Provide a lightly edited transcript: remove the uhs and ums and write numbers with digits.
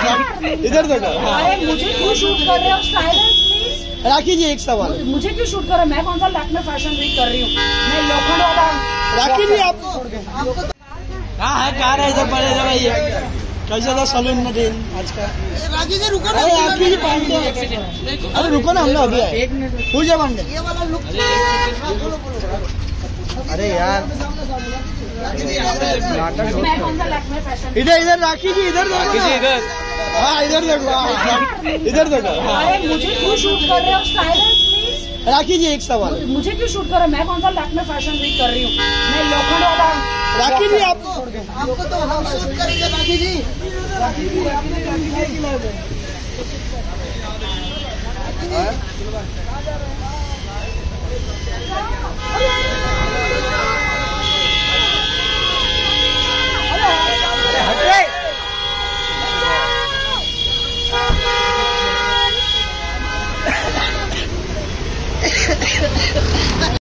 इधर देखो। अरे मुझे क्यों शूट कर रहे हो? Silence please. राखी जी एक सवाल, मुझे क्यों शूट कर रहे हो? मैं कौन सा लैक्मे फैशन वीक कर रही हूँ? मैं लोखंड वाला। राखी जी आपको हाँ है कार है इधर पड़े भैया। कैसे था सलून में दिन आज का? राखी जी रुको ना, राखी जी पांडे, अरे रुको ना, हम लोग अभी आए। पूजा पांडे, ये वाला लुक। अरे यार मैं कौन सा लैक्मे फैशन? इधर इधर राखी जी इधर देखो ना। हाँ इधर देखो, इधर देखो। अरे मुझे क्यों शूट कर रहे हो? Silence please. राखी जी एक सवाल, मुझे क्यों शूट कर रहे हो? मैं कौन सा लैक्मे फैशन वीक कर रही हूँ? मैं लोखंड वाला। राखी जी आपको तो हम शूट करेंगे राखी जी। हट